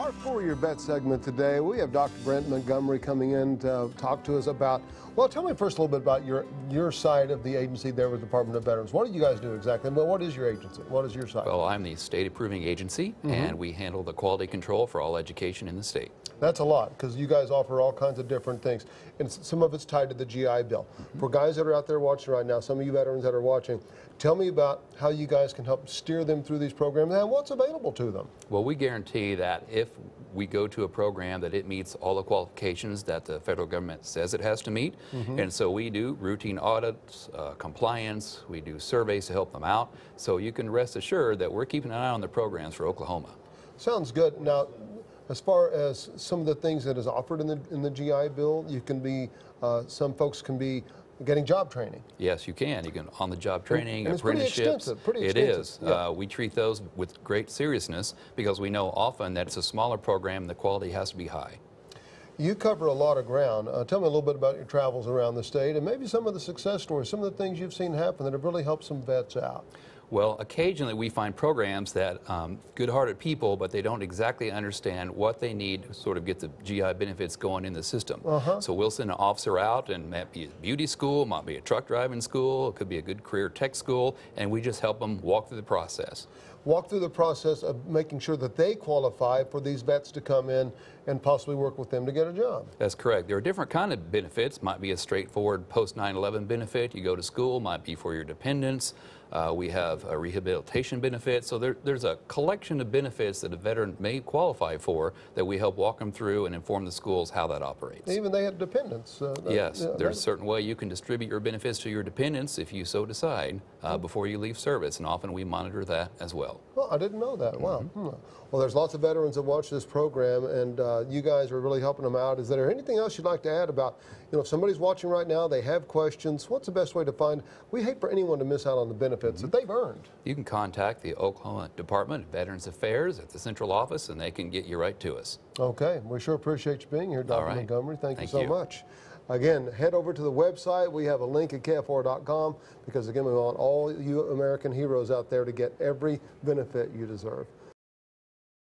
Our For Your Vet segment today, we have Dr. Brent Montgomery coming in to talk to us about, well, tell me first a little bit about your side of the agency there with the Department of Veterans. What do you guys do exactly? Well, what is your agency? What is your side? Well, I'm the state approving agency, and we handle the quality control for all education in the state. That's a lot, because you guys offer all kinds of different things, and some of it's tied to the GI Bill. For guys that are out there watching right now, some of you veterans that are watching, tell me about how you guys can help steer them through these programs and what's available to them. Well, we guarantee that if we go to a program that it meets all the qualifications that the federal government says it has to meet, and so we do routine audits, compliance, we do surveys to help them out, so you can rest assured that we're keeping an eye on the programs for Oklahoma. Sounds good. Now, as far as some of the things that is offered in the GI Bill, you can be, some folks can be getting job training. Yes, you can. You can on-the-job training, and it's apprenticeships. Pretty extensive. It is. Yeah. We treat those with great seriousness because we know often that it's a smaller program and the quality has to be high. You cover a lot of ground. Tell me a little bit about your travels around the state and maybe some of the success stories, some of the things you've seen happen that have really helped some vets out. Well, occasionally we find programs that good-hearted people, but they don't exactly understand what they need to sort of get the GI benefits going in the system. So we'll send an officer out, and it might be a beauty school, might be a truck driving school, it could be a good career tech school, and we just help them walk through the process. Walk through the process of making sure that they qualify for these vets to come in and possibly work with them to get a job. That's correct. There are different kind of benefits. Might be a straightforward post 9/11 benefit. You go to school, might be for your dependents. We have a rehabilitation benefit. So there's a collection of benefits that a veteran may qualify for that we help walk them through and inform the schools how that operates. Even they have dependents. Yes, there's a certain way you can distribute your benefits to your dependents if you so decide before you leave service, and often we monitor that as well. Well, I didn't know that. Wow. Well, there's lots of veterans that watch this program, and you guys are really helping them out. Is there anything else you'd like to add about, if somebody's watching right now, they have questions, what's the best way to find? We hate for anyone to miss out on the benefits that they've earned. You can contact the Oklahoma Department of Veterans Affairs at the central office, and they can get you right to us. Okay. We sure appreciate you being here, Dr. Montgomery. Thank you so you. much. Again, head over to the website. We have a link at KFR.com because, again, we want all you American heroes out there to get every benefit you deserve.